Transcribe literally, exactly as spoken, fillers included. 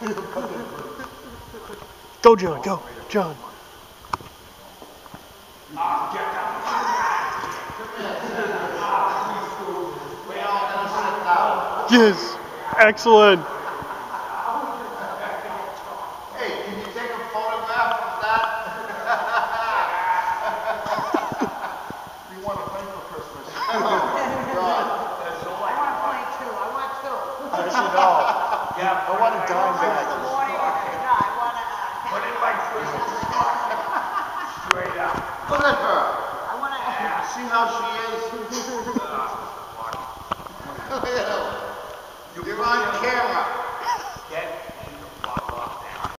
Go, John, go, John. Yes, excellent. Hey, can you take a photograph of that? You want to play for Christmas? Oh, God. I want to play too. I want two. I should know. Yeah, I want a dime bag. No, I want to. Put in my Christmas stocking. Straight up. Look at her. I want to. See how she is? Look at her. You're on camera.